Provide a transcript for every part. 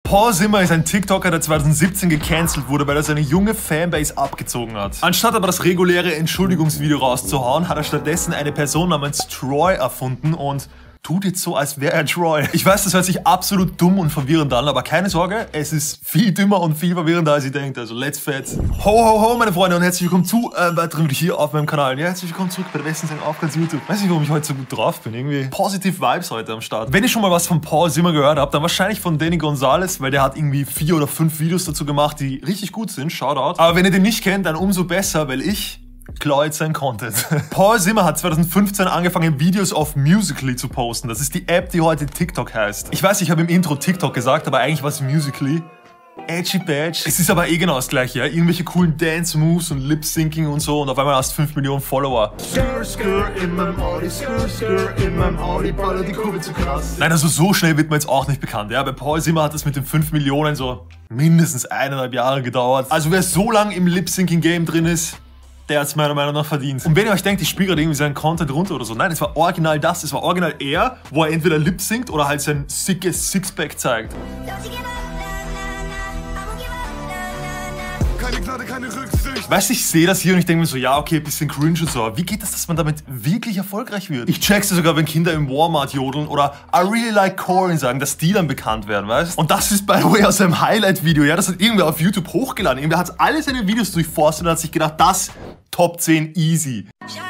Paul Simmer ist ein TikToker, der 2017 gecancelt wurde, weil er seine junge Fanbase abgezogen hat. Anstatt aber das reguläre Entschuldigungsvideo rauszuhauen, hat er stattdessen eine Person namens Troy erfunden und tut jetzt so, als wäre er Troy. Ich weiß, das hört sich absolut dumm und verwirrend an, aber keine Sorge, es ist viel dümmer und viel verwirrender, als ihr denkt. Also let's fetz. Ho, ho, ho, meine Freunde, und herzlich willkommen zu weiteren Video hier auf meinem Kanal. Ja, herzlich willkommen zurück bei der besten Sendung auf ganz YouTube. Weiß nicht, warum ich heute so gut drauf bin. Irgendwie positive Vibes heute am Start. Wenn ihr schon mal was von Paul Simmer gehört habt, dann wahrscheinlich von Danny Gonzalez, weil der hat irgendwie 4 oder 5 Videos dazu gemacht, die richtig gut sind. Shoutout. Aber wenn ihr den nicht kennt, dann umso besser, weil ich klar jetzt sein Content. Paul Simmer hat 2015 angefangen, Videos auf Musical.ly zu posten. Das ist die App, die heute TikTok heißt. Ich weiß, ich habe im Intro TikTok gesagt, aber eigentlich war es Musical.ly. Edgy Badge. Es ist aber eh genau das gleiche, ja? Irgendwelche coolen Dance-Moves und Lip-Syncing und so und auf einmal hast du 5 Millionen Follower. Nein, also so schnell wird man jetzt auch nicht bekannt, ja? Bei Paul Simmer hat das mit den 5 Millionen so mindestens 1,5 Jahre gedauert. Also wer so lange im Lip-Syncing-Game drin ist, der hat es meiner Meinung nach verdient. Und wenn ihr euch denkt, ich spiele gerade irgendwie seinen Content runter oder so, nein, es war original das, es war original er, wo er entweder lip-synkt oder halt sein sickes Sixpack zeigt. Keine Gnade, keine Rücksicht. Weißt du, ich sehe das hier und ich denke mir so, ja, okay, bisschen cringe und so, aber wie geht das, dass man damit wirklich erfolgreich wird? Ich check's sogar, wenn Kinder im Walmart jodeln oder I really like Corn sagen, dass die dann bekannt werden, weißt du? Und das ist, by the way, aus seinem Highlight-Video, ja, das hat irgendwer auf YouTube hochgeladen. Irgendwer hat alle seine Videos durchforstet und hat sich gedacht, das Top 10 easy.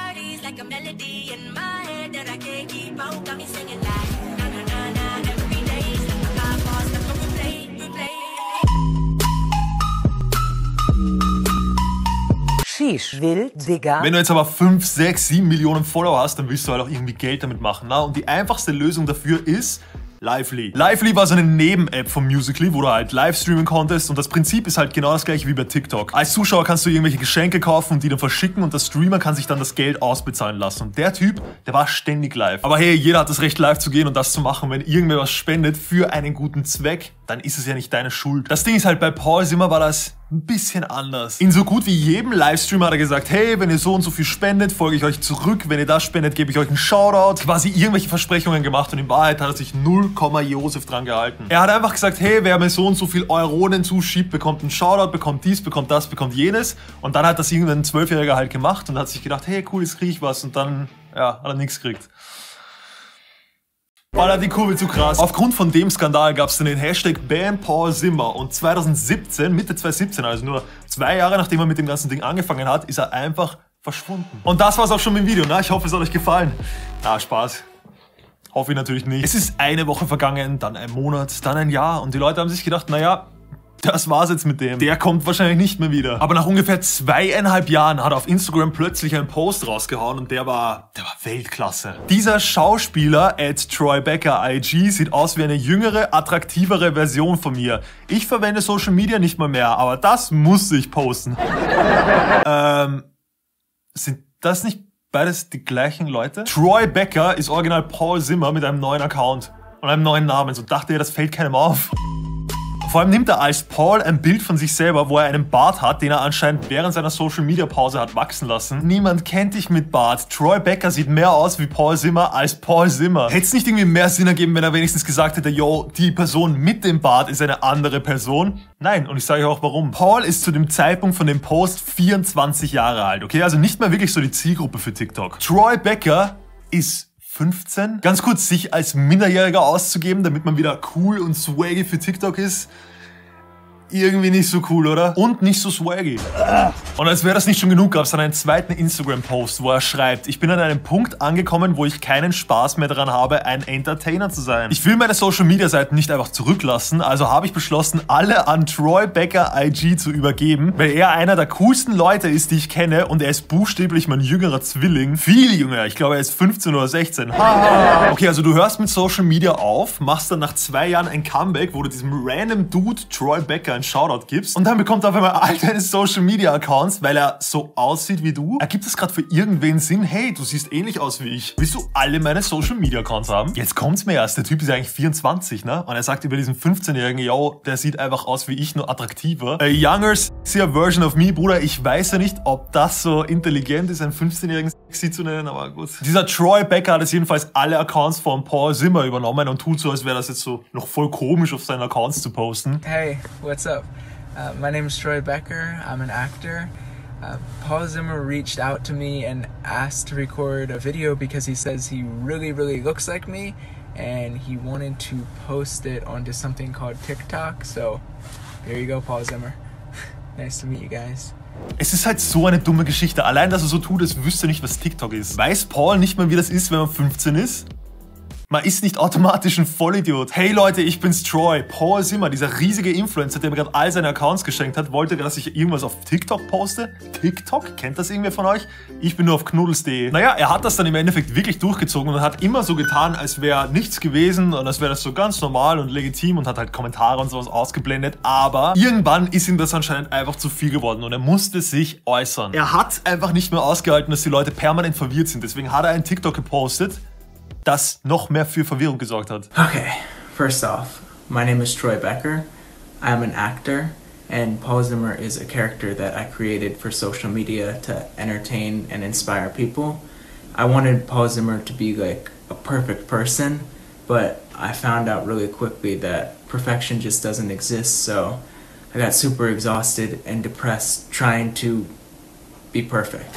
Wild, Digga. Wenn du jetzt aber 5, 6, 7 Millionen Follower hast, dann willst du halt auch irgendwie Geld damit machen. Na? Und die einfachste Lösung dafür ist Lively. Lively war so eine Neben-App von Musical.ly, wo du halt live streamen konntest und das Prinzip ist halt genau das gleiche wie bei TikTok. Als Zuschauer kannst du irgendwelche Geschenke kaufen und die dann verschicken und der Streamer kann sich dann das Geld ausbezahlen lassen. Und der Typ, der war ständig live. Aber hey, jeder hat das Recht live zu gehen und das zu machen. Wenn irgendwer was spendet für einen guten Zweck, dann ist es ja nicht deine Schuld. Das Ding ist halt, bei Paul Simmer war das ein bisschen anders. In so gut wie jedem Livestream hat er gesagt, hey, wenn ihr so und so viel spendet, folge ich euch zurück. Wenn ihr das spendet, gebe ich euch einen Shoutout. Quasi irgendwelche Versprechungen gemacht und in Wahrheit hat er sich 0, Josef dran gehalten. Er hat einfach gesagt, hey, wer mir so und so viel Euronen zuschiebt, bekommt einen Shoutout, bekommt dies, bekommt das, bekommt jenes. Und dann hat das irgendein 12-Jähriger halt gemacht und hat sich gedacht, hey, cool, jetzt krieg ich was. Und dann, ja, hat er nichts gekriegt. Ballert die Kurve zu krass. Aufgrund von dem Skandal gab es dann den Hashtag #BanPaulSimmer und 2017, Mitte 2017, also nur 2 Jahre nachdem er mit dem ganzen Ding angefangen hat, ist er einfach verschwunden. Und das war's auch schon mit dem Video, ne? Ich hoffe, es hat euch gefallen. Na, Spaß. Hoffe ich natürlich nicht. Es ist eine Woche vergangen, dann ein Monat, dann ein Jahr und die Leute haben sich gedacht, naja, das war's jetzt mit dem. Der kommt wahrscheinlich nicht mehr wieder. Aber nach ungefähr 2,5 Jahren hat er auf Instagram plötzlich einen Post rausgehauen und der war Weltklasse. Dieser Schauspieler @TroyBeckerIG sieht aus wie eine jüngere, attraktivere Version von mir. Ich verwende Social Media nicht mal mehr, aber das muss ich posten. Sind das nicht beides die gleichen Leute? Troy Becker ist original Paul Simmer mit einem neuen Account und einem neuen Namen. So dachte er, das fällt keinem auf. Vor allem nimmt er als Paul ein Bild von sich selber, wo er einen Bart hat, den er anscheinend während seiner Social-Media-Pause hat wachsen lassen. Niemand kennt dich mit Bart. Troy Becker sieht mehr aus wie Paul Simmer als Paul Simmer. Hätte es nicht irgendwie mehr Sinn ergeben, wenn er wenigstens gesagt hätte, yo, die Person mit dem Bart ist eine andere Person? Nein, und ich sage euch auch warum. Paul ist zu dem Zeitpunkt von dem Post 24 Jahre alt, okay? Also nicht mehr wirklich so die Zielgruppe für TikTok. Troy Becker ist 15. Ganz kurz, sich als Minderjähriger auszugeben, damit man wieder cool und swaggy für TikTok ist. Irgendwie nicht so cool, oder? Und nicht so swaggy. Und als wäre das nicht schon genug, gab es dann einen zweiten Instagram-Post, wo er schreibt, ich bin an einem Punkt angekommen, wo ich keinen Spaß mehr daran habe, ein Entertainer zu sein. Ich will meine Social-Media-Seiten nicht einfach zurücklassen, also habe ich beschlossen, alle an Troy Becker IG zu übergeben, weil er einer der coolsten Leute ist, die ich kenne und er ist buchstäblich mein jüngerer Zwilling. Viel jünger, ich glaube, er ist 15 oder 16. Okay, also du hörst mit Social Media auf, machst dann nach 2 Jahren ein Comeback, wo du diesem random Dude Troy Becker einen Shoutout gibst. Und dann bekommt er auf einmal all deine Social Media Accounts, weil er so aussieht wie du. Ergibt es gerade für irgendwen Sinn? Hey, du siehst ähnlich aus wie ich. Willst du alle meine Social Media Accounts haben? Jetzt kommt's mir erst. Der Typ ist eigentlich 24, ne? Und er sagt über diesen 15-Jährigen, yo, der sieht einfach aus wie ich, nur attraktiver. A younger, sexier version of me, Bruder. Ich weiß ja nicht, ob das so intelligent ist, einen 15-Jährigen sexy zu nennen, aber gut. Dieser Troy Becker hat es jedenfalls alle Accounts von Paul Zimmer übernommen und tut so, als wäre das jetzt so noch voll komisch auf seinen Accounts zu posten. Hey, what's up? My name is Troy Becker. I'm an actor. Paul Zimmer reached out to me and asked to record a video because he says he really looks like me and he wanted to post it onto something called TikTok. So, there you go, Paul Zimmer. Nice to meet you guys. Es ist halt so eine dumme Geschichte. Allein, dass er so tut, als wüsste nicht, was TikTok ist. Weiß Paul nicht mal, wie das ist, wenn man 15 ist? Man ist nicht automatisch ein Vollidiot. Hey Leute, ich bin's Troy. Paul Zimmer, dieser riesige Influencer, der mir gerade all seine Accounts geschenkt hat, wollte, dass ich irgendwas auf TikTok poste. TikTok? Kennt das irgendwer von euch? Ich bin nur auf knuddels.de. Naja, er hat das dann im Endeffekt wirklich durchgezogen und hat immer so getan, als wäre nichts gewesen und als wäre das so ganz normal und legitim und hat halt Kommentare und sowas ausgeblendet. Aber irgendwann ist ihm das anscheinend einfach zu viel geworden und er musste sich äußern. Er hat einfach nicht mehr ausgehalten, dass die Leute permanent verwirrt sind. Deswegen hat er einen TikTok gepostet, das noch mehr für Verwirrung gesorgt hat. Okay, first off, my name is Troy Becker. I'm an actor, and Paul Zimmer is a character that I created for social media to entertain and inspire people. I wanted Paul Zimmer to be like a perfect person, but I found out really quickly that perfection just doesn't exist, so I got super exhausted and depressed trying to be perfect.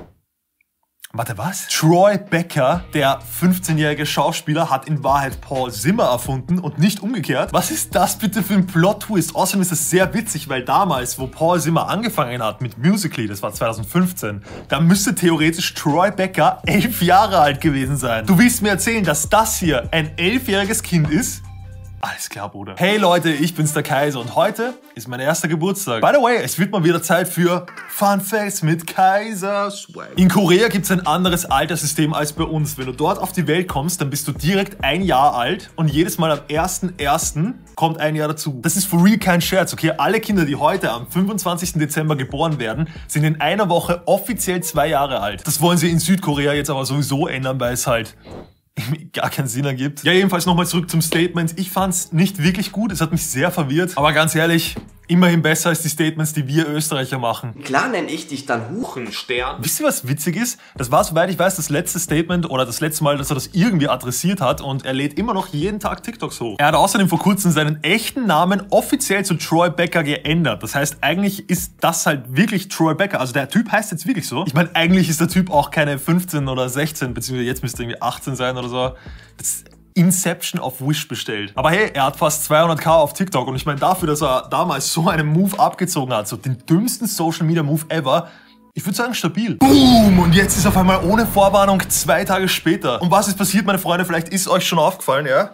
Warte, was? Troy Becker, der 15-jährige Schauspieler, hat in Wahrheit Paul Zimmer erfunden und nicht umgekehrt. Was ist das bitte für ein Plot-Twist? Außerdem ist das sehr witzig, weil damals, wo Paul Zimmer angefangen hat mit Musical.ly, das war 2015, da müsste theoretisch Troy Becker 11 Jahre alt gewesen sein. Du willst mir erzählen, dass das hier ein 11-jähriges Kind ist? Alles klar, Bruder. Hey Leute, ich bin's der Kaiser und heute ist mein erster Geburtstag. By the way, es wird mal wieder Zeit für Fun Facts mit Kaiser Swag. In Korea gibt's ein anderes Alterssystem als bei uns. Wenn du dort auf die Welt kommst, dann bist du direkt 1 Jahr alt und jedes Mal am 1.1. kommt 1 Jahr dazu. Das ist for real kein Scherz, okay? Alle Kinder, die heute am 25. Dezember geboren werden, sind in einer Woche offiziell 2 Jahre alt. Das wollen sie in Südkorea jetzt aber sowieso ändern, weil es halt gar keinen Sinn ergibt. Ja, jedenfalls nochmal zurück zum Statement. Ich fand's nicht wirklich gut, es hat mich sehr verwirrt. Aber ganz ehrlich, immerhin besser als die Statements, die wir Österreicher machen. Klar nenne ich dich dann Huchenstern. Wisst ihr, was witzig ist? Das war, soweit ich weiß, das letzte Statement oder das letzte Mal, dass er das irgendwie adressiert hat und er lädt immer noch jeden Tag TikToks hoch. Er hat außerdem vor kurzem seinen echten Namen offiziell zu Troy Becker geändert. Das heißt, eigentlich ist das halt wirklich Troy Becker. Also der Typ heißt jetzt wirklich so. Ich meine, eigentlich ist der Typ auch keine 15 oder 16, beziehungsweise jetzt müsste er irgendwie 18 sein oder so. Das Inception of Wish bestellt. Aber hey, er hat fast 200.000 auf TikTok und ich meine dafür, dass er damals so einen Move abgezogen hat, so den dümmsten Social Media Move ever, ich würde sagen stabil. Boom! Und jetzt ist auf einmal ohne Vorwarnung 2 Tage später. Und was ist passiert, meine Freunde? Vielleicht ist euch schon aufgefallen, ja?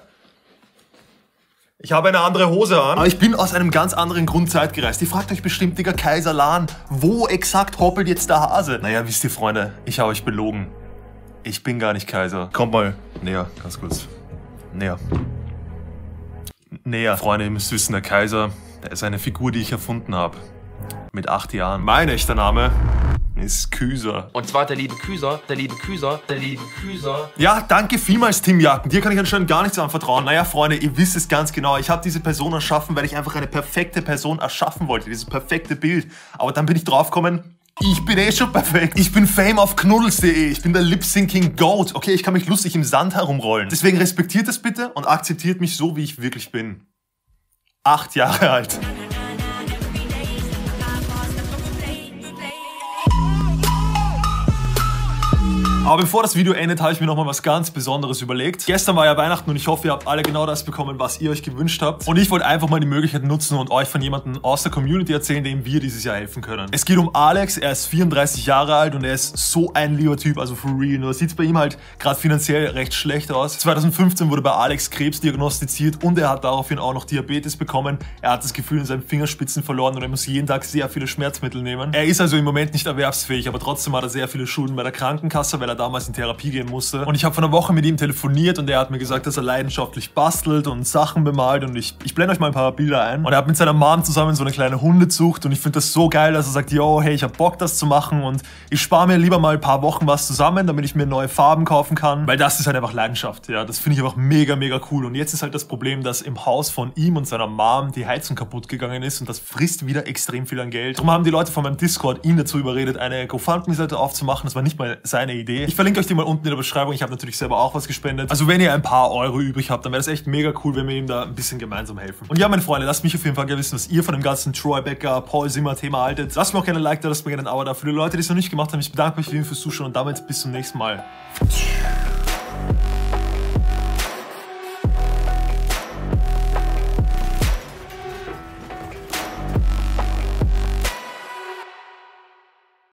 Ich habe eine andere Hose an, aber ich bin aus einem ganz anderen Grund zeitgereist. Ihr fragt euch bestimmt, Digga, Kaiserlan, wo exakt hoppelt jetzt der Hase? Naja, wisst ihr, Freunde, ich habe euch belogen. Ich bin gar nicht Kaiser. Kommt mal näher, ganz kurz. Näher. Näher. Freunde, ihr müsst wissen, der Kaiser, der ist eine Figur, die ich erfunden habe. Mit 8 Jahren. Mein echter Name ist Küser. Und zwar der liebe Küser, der liebe Küser, der liebe Küser. Ja, danke vielmals, Tim Jacken. Dir kann ich anscheinend gar nichts anvertrauen. Naja, Freunde, ihr wisst es ganz genau. Ich habe diese Person erschaffen, weil ich einfach eine perfekte Person erschaffen wollte. Dieses perfekte Bild. Aber dann bin ich draufgekommen, ich bin eh schon perfekt. Ich bin Fame auf knuddels.de. Ich bin der Lip-Syncing Goat. Okay, ich kann mich lustig im Sand herumrollen. Deswegen respektiert es bitte und akzeptiert mich so, wie ich wirklich bin. 8 Jahre alt. Aber bevor das Video endet, habe ich mir nochmal was ganz Besonderes überlegt. Gestern war ja Weihnachten und ich hoffe, ihr habt alle genau das bekommen, was ihr euch gewünscht habt. Und ich wollte einfach mal die Möglichkeit nutzen und euch von jemandem aus der Community erzählen, dem wir dieses Jahr helfen können. Es geht um Alex, er ist 34 Jahre alt und er ist so ein lieber Typ, also for real. Nur sieht es bei ihm halt gerade finanziell recht schlecht aus. 2015 wurde bei Alex Krebs diagnostiziert und er hat daraufhin auch noch Diabetes bekommen. Er hat das Gefühl in seinen Fingerspitzen verloren und er muss jeden Tag sehr viele Schmerzmittel nehmen. Er ist also im Moment nicht erwerbsfähig, aber trotzdem hat er sehr viele Schulden bei der Krankenkasse, weil er er damals in Therapie gehen musste. Und ich habe vor einer Woche mit ihm telefoniert und er hat mir gesagt, dass er leidenschaftlich bastelt und Sachen bemalt und ich blende euch mal ein paar Bilder ein. Und er hat mit seiner Mom zusammen so eine kleine Hundezucht und ich finde das so geil, dass er sagt, yo, hey, ich hab Bock, das zu machen und ich spare mir lieber mal ein paar Wochen was zusammen, damit ich mir neue Farben kaufen kann, weil das ist halt einfach Leidenschaft, ja, das finde ich einfach mega, mega cool. Und jetzt ist halt das Problem, dass im Haus von ihm und seiner Mom die Heizung kaputt gegangen ist und das frisst wieder extrem viel an Geld. Darum haben die Leute von meinem Discord ihn dazu überredet, eine GoFundMe-Seite aufzumachen. Das war nicht mal seine Idee. Ich verlinke euch die mal unten in der Beschreibung. Ich habe natürlich selber auch was gespendet. Also wenn ihr ein paar Euro übrig habt, dann wäre das echt mega cool, wenn wir ihm da ein bisschen gemeinsam helfen. Und ja, meine Freunde, lasst mich auf jeden Fall gerne wissen, was ihr von dem ganzen Troy Becker, Paul Simmer Thema haltet. Lasst mir auch gerne ein Like da, lasst mir gerne ein Abo da. Für die Leute, die es noch nicht gemacht haben, ich bedanke mich für fürs Zuschauen und damit bis zum nächsten Mal.